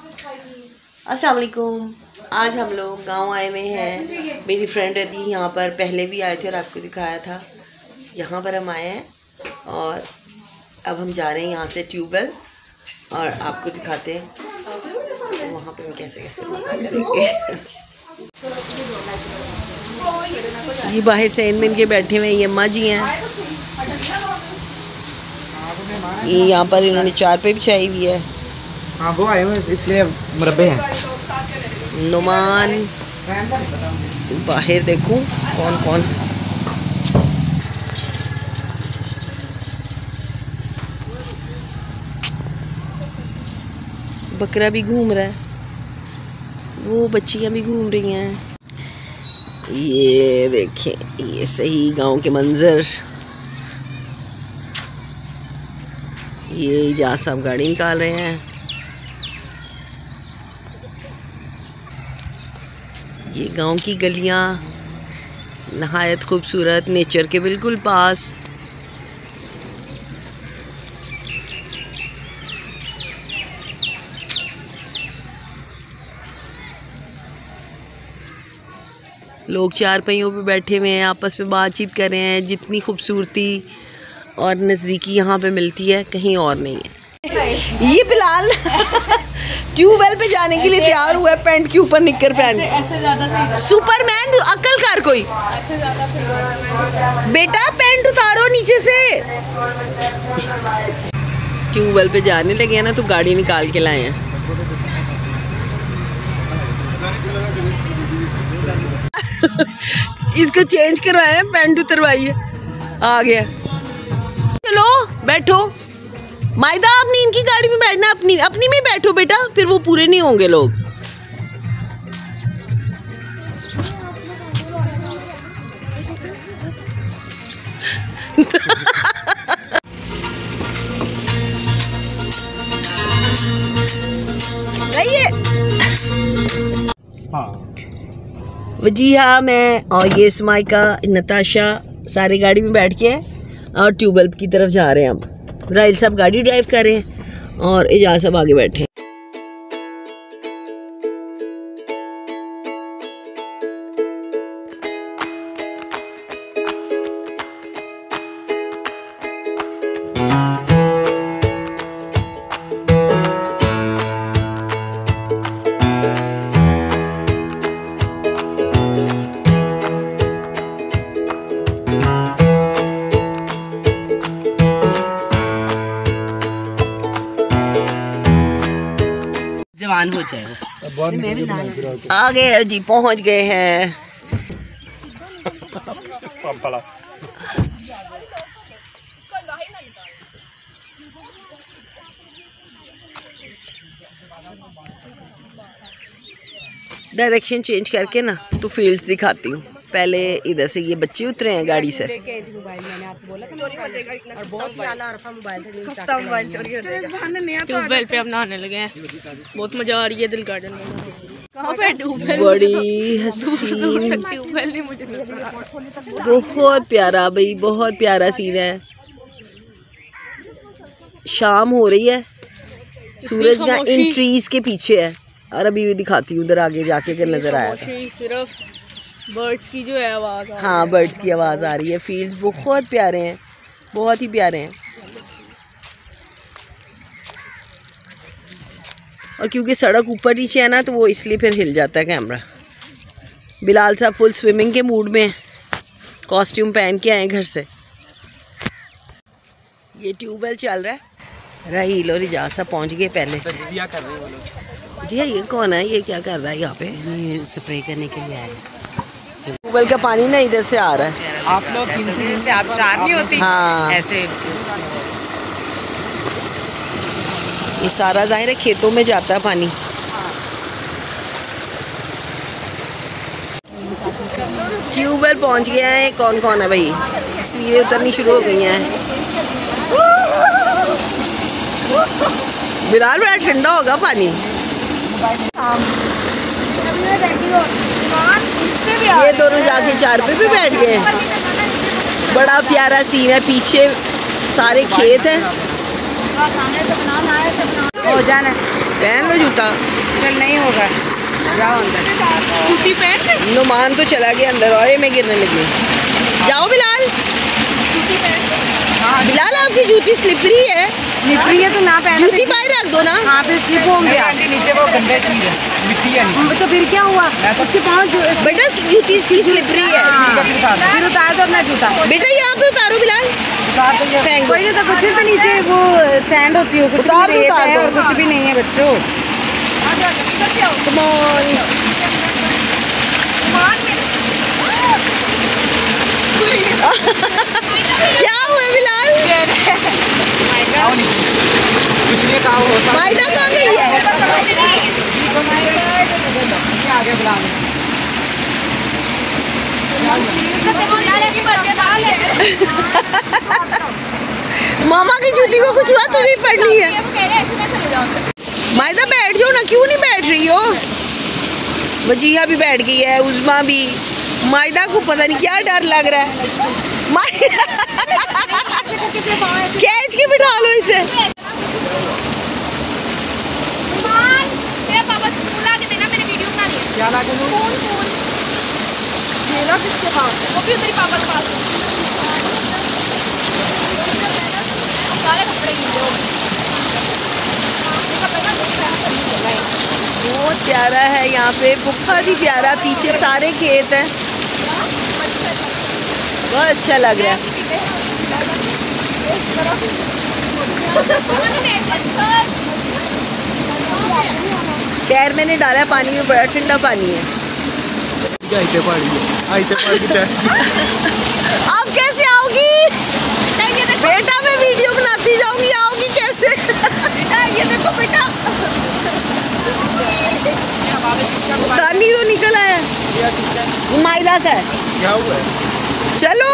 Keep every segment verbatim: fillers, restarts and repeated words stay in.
अस्सलाम वालेकुम। आज हम लोग गांव आए हुए हैं। मेरी फ्रेंड रहती है यहाँ पर, पहले भी आए थे और आपको दिखाया था। यहाँ पर हम आए हैं और अब हम जा रहे हैं यहाँ से ट्यूबवेल और आपको दिखाते हैं तो वहाँ पे हम कैसे कैसे मज़ा करेंगे। ये बाहर सैन में इनके बैठे हुए ये अम्मा जी हैं। ये यहाँ पर इन्होंने चारपाई बिछाई हुई है। हाँ वो आए हुए इसलिए मुरब्बे हैं। नुमान बाहर देखूं कौन कौन। बकरा भी घूम रहा है, वो बच्चियां भी घूम रही हैं। ये देखें, ये सही गांव के मंजर। ये जहाँ साहब गाड़ी निकाल रहे हैं। ये गांव की गलियां नहायत खूबसूरत, नेचर के बिल्कुल पास। लोग चार पहियों पे बैठे हुए हैं, आपस में बातचीत कर रहे हैं। जितनी खूबसूरती और नज़दीकी यहाँ पे मिलती है कहीं और नहीं है। ये बिलाल ट्यूबवेल पे जाने के लिए तैयार हुआ है, पैंट के ऊपर निक्कर पहन के। सुपरमैन अकल कर कोई। बेटा पैंट उतारो नीचे से। ट्यूबवेल पे जाने लगे हैं ना तो गाड़ी निकाल के लाए हैं। इसको चेंज करवाए हैं, पैंट उतरवाई है। आ गया, चलो बैठो। मायदा अपनी इनकी गाड़ी में बैठना, अपनी अपनी में बैठो बेटा, फिर वो पूरे नहीं होंगे लोग। वजीहा मैं और ये स्माइका नताशा सारे गाड़ी में बैठ के और ट्यूबवेल की तरफ जा रहे हैं। अब राइल साहब गाड़ी ड्राइव कर रहे हैं और एजाज साहब आगे बैठे हैं। जवान हो जाए वो। आ गए जी, पहुंच गए हैं। डायरेक्शन चेंज करके ना तो फील्ड्स दिखाती हूँ। पहले इधर से ये बच्चे उतरे हैं गाड़ी से। ट्यूबवेल पे हम नहाने लगे हैं, बहुत मजा आ रही है दिल गार्डन में। कहाँ पे ट्यूबवेल? बड़ी हसीन, ट्यूबवेल नहीं मुझे बहुत प्यारा भाई, बहुत प्यारा सीन है। शाम हो रही है, सूरज ना इन ट्रीज के पीछे है और अभी भी दिखाती हूँ उधर आगे जाके अगर नजर आया था। सिर्फ बर्ड्स की जो है आवाज। हाँ बर्ड्स की आवाज़ आ रही है। फील्ड्स बहुत प्यारे हैं, बहुत ही प्यारे हैं। और क्योंकि सड़क ऊपर नीचे है ना तो वो इसलिए फिर हिल जाता है कैमरा। बिलाल साहब फुल स्विमिंग के मूड में, कॉस्ट्यूम पहन के आए घर से। ये ट्यूबवेल चल रहा है। राहील और इजाज़ साहब पहुँच गए पहले से। जी ये कौन है, ये क्या कर रहा है यहाँ पे? ये स्प्रे करने के लिए आए हैं। ट्यूबवेल का पानी ना इधर से आ रहा है। आप लोग जैसे आप चार नहीं होती, हाँ ऐसे ये सारा जाहिर है खेतों में जाता है पानी। ट्यूबवेल पहुंच गया है। कौन कौन है भाई? तस्वीरें उतरनी शुरू हो गई हैं। बिलाल बड़ा ठंडा होगा पानी। ये दोनों जाके चारपाई पे बैठ गए। बड़ा प्यारा सीन है, पीछे सारे खेत हैं। हो जाना, पहन लो जूता। चल नहीं होगा, जाओ अंदर। जूती पहन नुमान तो चला गया अंदर और ये मैं गिरने लगी। जाओ बिलाल। बिलाल आपकी जूती स्लिपरी है। स्लिपरी है तो ना पहनो, जूती बाहर रख दो ना। हाँ फिर स्लिप होंगे। नीचे वो गंदे चीज है, मिट्टी है नीचे। तो फिर क्या हुआ, उसके पाँव बेटा जूती इसकी स्लिपरी है। फिर उतार दो अपना जूता। बेटा यहाँ पे उतारो बिलाल। फेंक दो। कोई नहीं, तो कुछ तो नीचे वो सैंड होती है, कुछ उतार भी दो, रेत उतार है दो। और कुछ भी नहीं है बच्चों। Come on. क्या हुआ बिलाल? कुछ नहीं कहा होता। मायदा कहाँ गई है? आगे बुला मामा की जूती को कुछ हुआ, तुझे पड़नी है। मायदा बैठ जाओ ना, क्यों नहीं बैठ रही हो? वजीहा भी बैठ गई है, उज़मा भी। मायदा को पता नहीं क्या डर लग रहा है। कैच के बिठा लो इसे। क्या ला के दूं? किसके पास? वो भी तेरे पापा के पास है। सारे कपड़े गीले हो गए। बहुत प्यारा है यहाँ पे, बहुत ही प्यारा। पीछे सारे खेत हैं, बहुत अच्छा लग रहा है। पैर मैंने डाला पानी में, बड़ा ठंडा पानी है। आप कैसे आओगी बेटा? मैं वीडियो बनाती जाऊंगी, आओगी कैसे? ये देखो बेटा, पानी तो निकल आया। मायदा का है। क्या हुआ है? चलो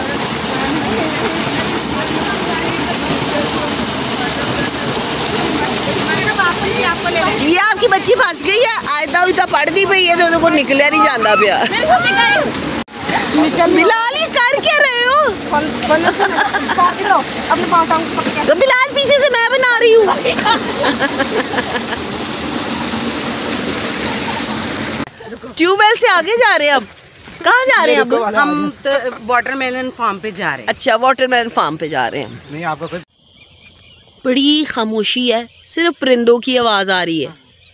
ये आपकी बच्ची फंस गई है, आयता उयता पढ़ दी पई है तो को निकलिया नहीं जाता पिया। बिलाल ये कर क्या रहे हो? तो बिलाल पीछे से मैं बना रही हूँ। ट्यूबवेल से आगे जा रहे हैं अब। कहाँ जा रहे हैं अब? हम तो वाटरमेलन फार्म पे जा रहे हैं। अच्छा, वाटरमेलन फार्म पे जा रहे हैं। नहीं आपका कुछ। बड़ी खामोशी है, सिर्फ परिंदों की आवाज़ आ रही है।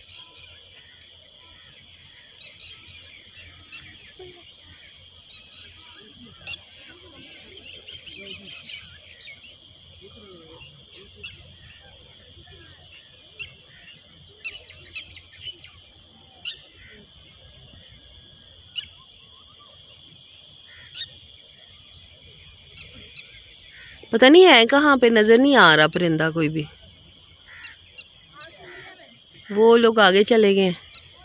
पता नहीं है कहाँ पे, नज़र नहीं आ रहा परिंदा कोई भी। वो लोग आगे चले गए।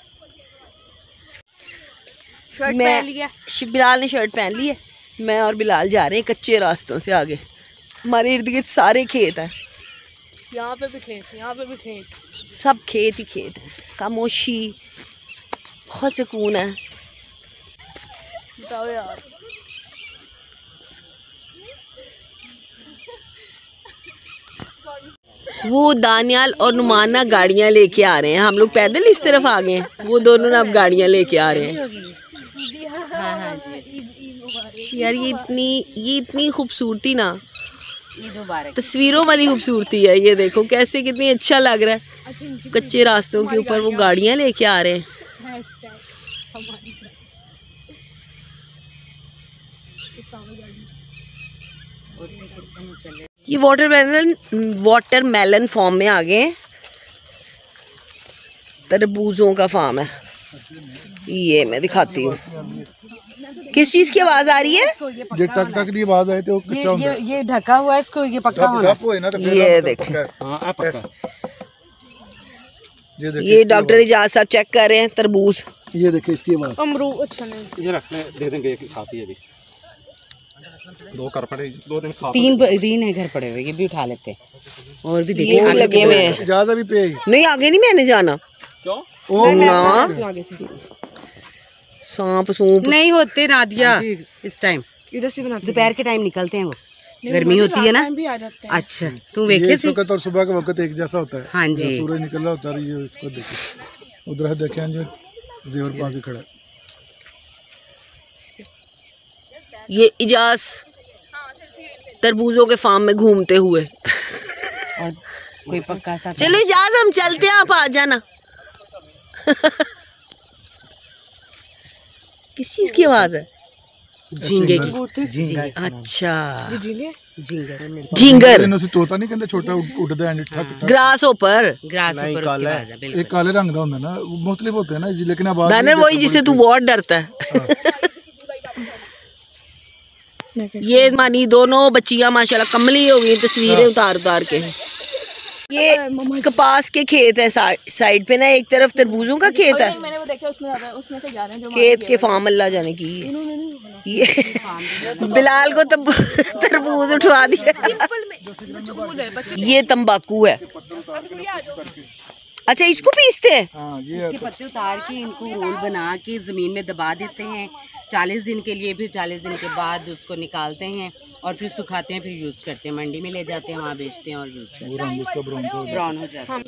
शर्ट मैं पहन लिया। बिलाल ने शर्ट पहन ली है। मैं और बिलाल जा रहे हैं कच्चे रास्तों से आगे। हमारे इर्द गिर्द सारे खेत हैं। यहाँ पे भी खेत, यहाँ पे भी खेत, सब खेत ही खेत है। खामोशी, बहुत सुकून है। बताओ यार। वो दानियाल और नुमाना गाड़ियाँ लेके आ रहे हैं, हम लोग पैदल इस तरफ आ गए हैं। वो दोनों ना अब गाड़ियाँ लेके आ रहे हैं। यार ये इतनी ये इतनी खूबसूरती ना, तस्वीरों वाली खूबसूरती है। ये देखो कैसे कितनी अच्छा लग रहा है। कच्चे रास्तों के ऊपर वो गाड़ियाँ लेके आ रहे हैं। ये वाटरमेलन वाटरमेलन फार्म में आ गए हैं। तरबूजों का फार्म है ये, मैं दिखाती हूँ। किस चीज की आवाज आ रही है? ये टक टक की आवाज आई तो कच्चा ये, ये, ये ढका हुआ है, इसको ये पक्का होना। ये देखें, हाँ पक्का। ये डॉक्टर एजाज साहब चेक कर रहे हैं तरबूज। ये देखिए इसकी आवाज। अमरूद अच्छा नहीं, ये रखने दे देंगे एक साथ ही। अभी दो कर पड़े, दो दिन खा। तीन तीन है घर पड़े हुए, ये भी उठा लेते हैं। और भी ये भी लगे हुए हैं। ज्यादा भी पे नहीं आगे नहीं मैंने जाना। क्यों? ओ ना सांप सूप नहीं होते नादिया इस टाइम, इधर से बनाते, दोपहर के टाइम निकलते हैं वो। गर्मी होती है ना। भी आ जाते हैं। अच्छा तू ये देखे इस वक्त और सुबह का वक्त एक जैसा होता है। हाँ जी। सूरज निकल रहा होता है। ये इसको देखिए, उधर देखें जो जेवर पा के खड़ा है। ये इजाज तरबूजों के फार्म में घूमते हुए। और कोई पक्का सा चलो इजाज हम चलते हैं, आप आ जाना। किस चीज की आवाज है? झींगे की। अच्छा झींगर झींगर, इन्हों से तोता नहीं कहते, छोटा उड़दा है ठक ठक। ग्रास ऊपर ग्रास ऊपर उसकी आवाज है बिल्कुल। एक काले रंग का होता है ना, वो मुख्तलिफ होते हैं ना जी, लेकिन आवाज दानर वही जिससे तू बहुत डरता है। ये मानी दोनों बच्चियां माशाल्लाह कमली हो गई, तस्वीरें उतार उतार के। ये कपास के खेत है साइड पे ना, एक तरफ तरबूजों का खेत है। मैंने वो देखा, उसमें ज्यादा उसमें से जा रहे हैं जो खेत के फार्म अल्लाह जाने की। ये बिलाल को तब तरबूज उठवा दिया। ये तंबाकू है। अच्छा इसको पीसते हैं? हाँ, ये इसके पत्ते उतार के इनको रोल बना के जमीन में दबा देते हैं चालीस दिन के लिए। फिर चालीस दिन के बाद उसको निकालते हैं और फिर सुखाते हैं, फिर यूज करते हैं, मंडी में ले जाते हैं, वहाँ बेचते हैं और यूज करते हैं। इसका ब्राउन हो जाता है।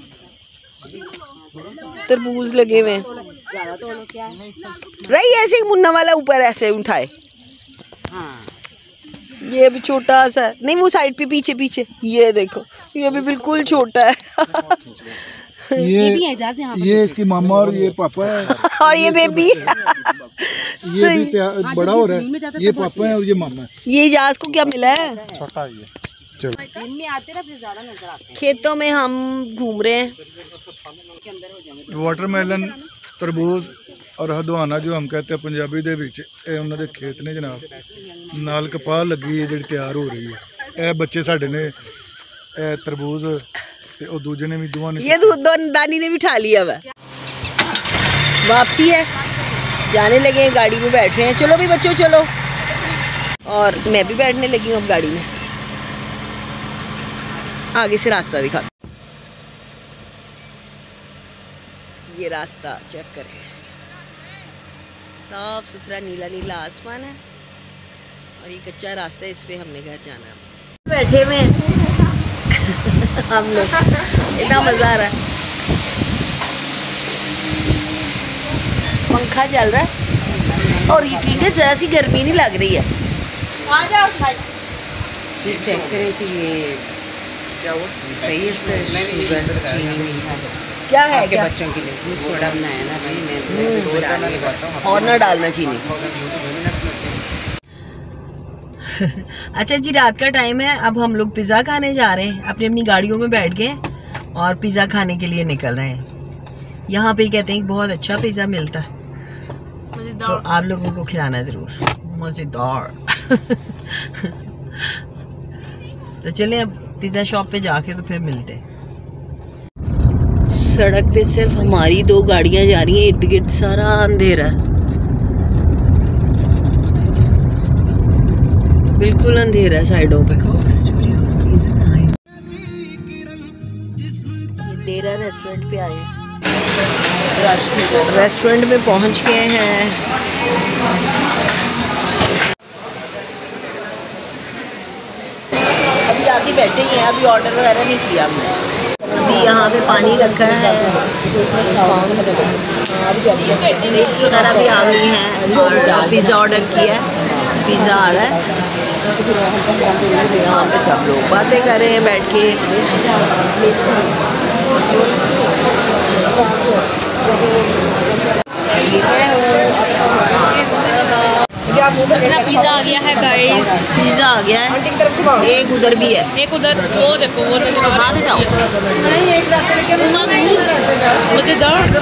तरबूज लगे हुए हैं। ज्यादा तो लोग क्या है रही ऐसे ही मुन्ना वाला ऊपर ऐसे उठाए। हाँ ये भी छोटा सा है। नहीं वो साइड पे पीछे पीछे, ये देखो ये भी बिल्कुल छोटा है। ये ये भी है जहाँ से यहाँ ये इसकी मामा और ये पापा है। और ये बेबी ये भी त्या- बड़ा हो रहा है। ये पापा है और ये मामा है। ये इजाज को क्या मिला है? छोटा है ये। चलो दिन में आते ना फिर ज्यादा नजर आते हैं। खेतों में हम घूम रहे हैं। के अंदर हो जाएंगे। वाटरमेलन, तरबूज और हदवाना जो हम कहते हैं पंजाबी ਦੇ ਵਿੱਚ ਇਹ ਉਹਨਾਂ ਦੇ ਖੇਤ ਨੇ ਜਨਾਬ। ਨਾਲ ਕਪਾਹ ਲੱਗੀ ਹੈ ਜਿਹੜੀ ਤਿਆਰ ਹੋ ਰਹੀ ਹੈ। ਇਹ ਬੱਚੇ ਸਾਡੇ ਨੇ ਇਹ ਤਰਬੂਜ ਤੇ ਉਹ ਦੂਜੇ ਨੇ ਵੀ ਦੋਵਾਂ ਨੇ। ये दूध दानी ने भी उठा लिया हुआ। वापसी है, जाने लगे हैं, गाड़ी में बैठ रहे हैं। चलो भी बच्चों चलो। और मैं भी बैठने लगी हूँ अब गाड़ी में। आगे से रास्ता दिखा। ये रास्ता चेक करें, साफ सुथरा नीला नीला आसमान है और ये कच्चा रास्ता है, इस पे हमने घर जाना है। बैठे हुए हैं हम लोग, इतना मजा आ रहा है। पंखा चल रहा है और यकीन है जरा सी गर्मी नहीं लग रही है। फिर चेक करें कि ये सही है, इसका शुगर चीनी नहीं है क्या है आपके क्या? बच्चों के लिए दूध सोडा बनाया ना भाई, मैं तो इसमें डाल के बताऊं। और ना डालना चीनी। अच्छा जी रात का टाइम है, अब हम लोग पिज़्ज़ा खाने जा रहे हैं। अपनी अपनी गाड़ियों में बैठ गए और पिज़्ज़ा खाने के लिए निकल रहे हैं। यहाँ पे कहते हैं कि बहुत अच्छा पिज़्ज़ा मिलता है, तो आप लोगों को खिलाना ज़रूर, मज़ेदार। तो चलें अब पिज़्ज़ा शॉप पे जाके तो फिर मिलते हैं। सड़क पे सिर्फ हमारी दो गाड़ियाँ जा रही हैं, इर्द गिर्द सारा अंधेरा है, बिल्कुल अंधेरा है साइडों पे। ये डेरा रेस्टोरेंट पे आए हैं, रेस्टोरेंट में पहुंच गए हैं। अभी आके बैठे ही हैं, अभी ऑर्डर वगैरह नहीं किया हमने। अभी यहाँ पे पानी रखा है, प्लेट्स वगैरह भी आ गई हैं और पिज़्ज़ा ऑर्डर किया है, पिज़्ज़ा आ रहा है। यहाँ पे सब लोग बातें कर रहे हैं बैठ के। अपना पिज़्ज़ा आ गया है गाइस। पिज़्ज़ा आ गया है, एक उधर भी है, एक उधर वो देखो, वो नजर आ हाथ हटाओ। नहीं, एक रात मुझे दर्द।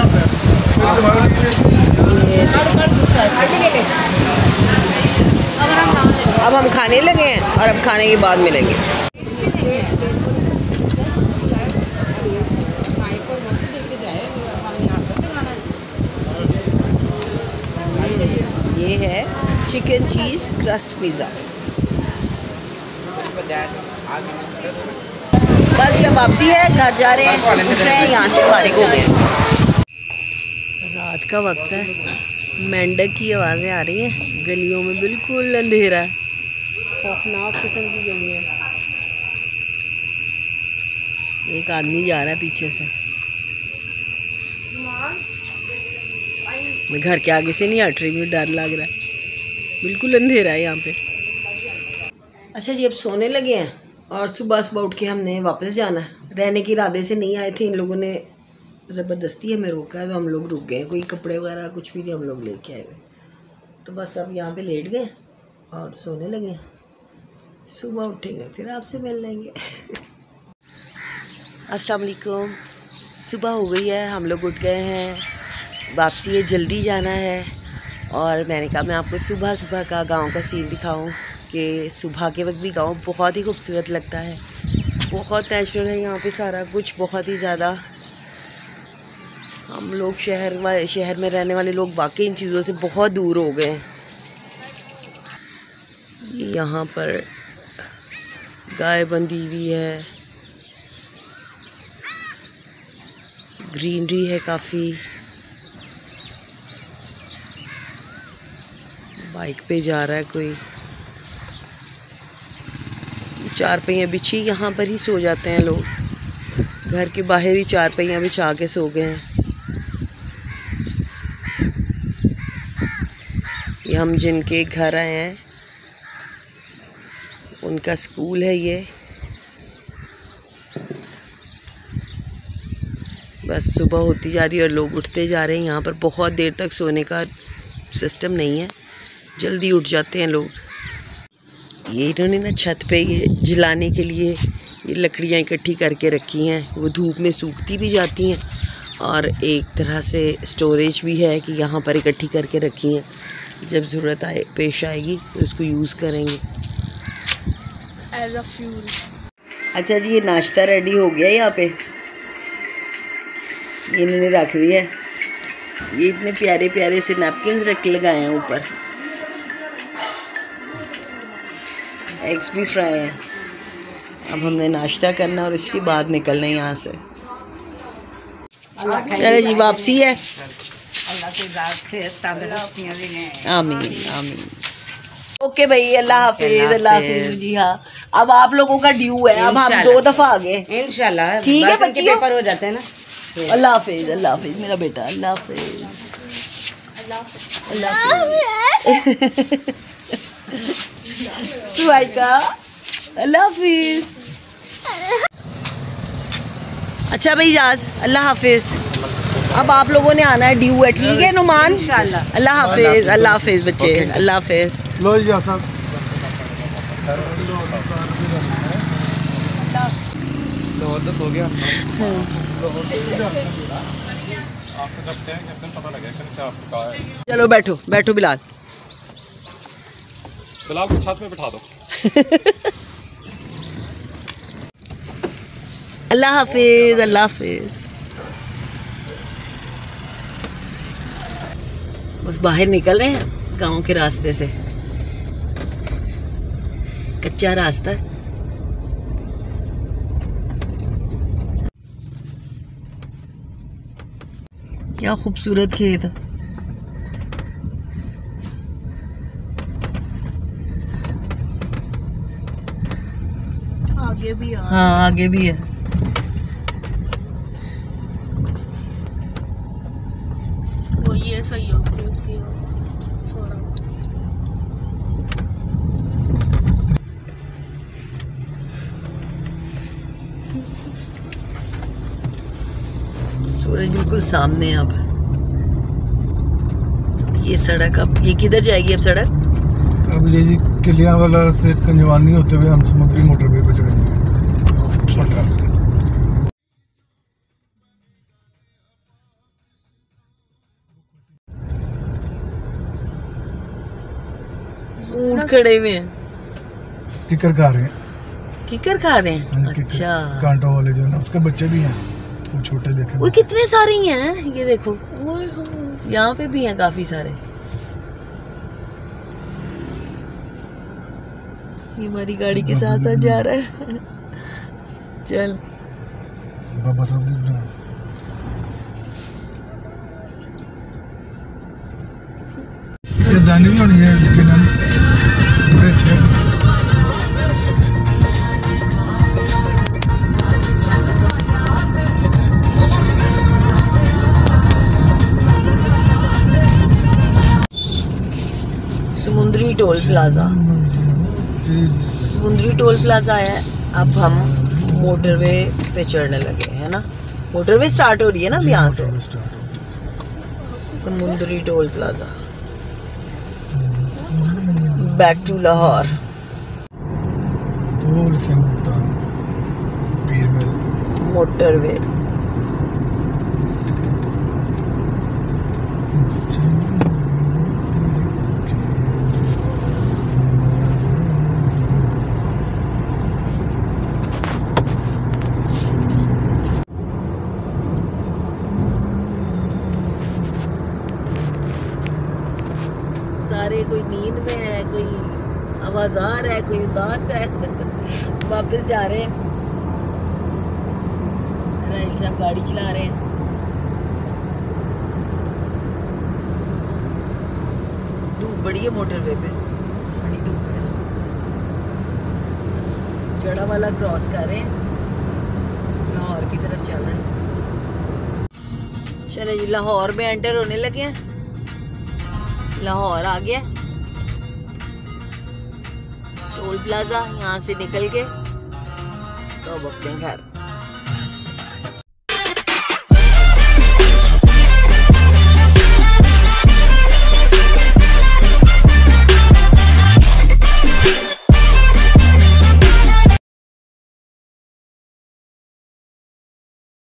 अब हम खाने लगे हैं और अब खाने के बाद मिलेंगे। ये है चिकन चीज़ क्रस्ट पिज़्ज़ा। बस ये वापसी है, घर जा रहे हैं, उठ रहे हैं, यहाँ से फारिग हो गए। रात का वक्त है, मेंढक की आवाज़ें आ रही हैं, गलियों में बिल्कुल अंधेरा है। खौफनाक किस्म की गलियाँ। एक आदमी जा रहा है पीछे से। मैं घर के आगे से नहीं हट रही, मुझे डर लग रहा है, बिल्कुल अंधेरा है यहाँ पे। अच्छा जी, अब सोने लगे हैं और सुबह सुबह उठ के हमने वापस जाना है। रहने के इरादे से नहीं आए थे, इन लोगों ने ज़बरदस्ती हमें रोका है तो हम लोग रुक गए। कोई कपड़े वगैरह कुछ भी नहीं हम लोग लेके आए हुए, तो बस अब यहाँ पे लेट गए और सोने लगे। सुबह उठेंगे फिर आपसे मिल लेंगे। अस्सलाम वालेकुम। सुबह हो गई है, हम लोग उठ गए हैं, वापसी है, जल्दी जाना है। और मैंने कहा मैं आपको सुबह सुबह का गांव का सीन दिखाऊं कि सुबह के वक्त भी गांव बहुत ही खूबसूरत लगता है। बहुत नेचुरल है यहाँ पे सारा कुछ, बहुत ही ज़्यादा। हम लोग शहर व शहर में रहने वाले लोग वाकई इन चीज़ों से बहुत दूर हो गए हैं। यहाँ पर गाय बंधी हुई है, ग्रीनरी है काफ़ी। बाइक पे जा रहा है कोई। चार पहियाँ बिछी, यहाँ पर ही सो जाते हैं लोग। घर के बाहर ही चार पहियाँ बिछा के सो गए हैं। ये हम जिनके घर आए हैं उनका स्कूल है ये। बस सुबह होती जा रही है और लोग उठते जा रहे हैं। यहाँ पर बहुत देर तक सोने का सिस्टम नहीं है, जल्दी उठ जाते हैं लोग। ये इन्होंने ना छत पे ये जलाने के लिए ये लकड़ियाँ इकट्ठी करके रखी हैं, वो धूप में सूखती भी जाती हैं और एक तरह से स्टोरेज भी है कि यहाँ पर इकट्ठी करके रखी हैं। जब ज़रूरत आए पेश आएगी तो उसको यूज़ करेंगे एज अ फ्यूल। अच्छा जी, ये नाश्ता रेडी हो गया यहाँ पे, ये इन्होंने रख दिया है। ये इतने प्यारे प्यारे से नैपकिन्स रख लगाए हैं ऊपर। एग्स भी फ्राई हैं। अब हमने नाश्ता करना और इसके बाद निकलना है यहाँ से। चलो जी, वापसी है। आमीन आमीन। ओके भाई, अल्लाह हाफिज। अल्लाह हाफिज। जी हाँ, अब आप लोगों का ड्यू है, अब हम दो दफा आ गए इंशाल्लाह। ठीक है बच्ची, पेपर हो जाते हैं ना। अल्लाह हाफिज। अल्लाह हाफिज मेरा बेटा। अल्लाह हाफिज। अल्लाह हाफिज। अल्लाह हाफिज। अच्छा भाई जाज, अल्लाह हाफिज। अब आप लोगों ने आना है, ड्यू है, ठीक है नुमान? इंशाल्लाह। अल्लाह हाफिज। अल्लाह हाफिज बच्चे, अल्लाह हाफिज। लो जी साहब, हो गया। चलो बैठो बैठो बिलाल। बिलाल को छत में बिठा दो। अल्लाह हाफिज। अल्लाह हाफिज। बस बाहर निकल रहे हैं गांव के रास्ते से। कच्चा रास्ता है। क्या खूबसूरत खेत है। आगे भी आ हाँ आगे भी है। वो ये सही हो गया थोड़ा। सूरज बिल्कुल सामने है। अब ये सड़क, अब ये किधर जाएगी अब सड़क? अब ये जी किलियां वाला से कंजवानी होते हुए हम समुद्री मोटरवे पर चढ़ेंगे। ऊँट खड़े हुए हैं, किकर खा रहे हैं। किकर खा रहे हैं। किकर, अच्छा, कांटों वाले जो है ना, उसके बच्चे भी हैं, वो छोटे देखे। वो कितने सारे ही हैं, ये देखो यहाँ पे भी हैं काफी सारे। ये हमारी गाड़ी के साथ साथ जा रहा है। चल बाबा साहब देख रहे हैं। ये दानी होनी है, बड़े अच्छे। टोल प्लाजा, समुद्री टोल प्लाजा है। अब हम मोटरवे पे चढ़ने लगे हैं ना। मोटरवे स्टार्ट हो रही है ना अब यहाँ से। समुद्री toll plaza, back to Lahore. Motorway सारे कोई नींद में है, कोई आवाज़ार है, कोई उदास है। वापस जा रहे हैं। राहिल साहब गाड़ी चला रहे हैं। धूप बड़ी है मोटरवे पे, बड़ी धूप है इसमें। बस जड़ा वाला क्रॉस कर रहे हैं, लाहौर की तरफ चल रहे हैं। चले जी, लाहौर में एंटर होने लगे हैं। लाहौर आ गया टोल प्लाजा। यहाँ से निकल के तो अब अपने घर।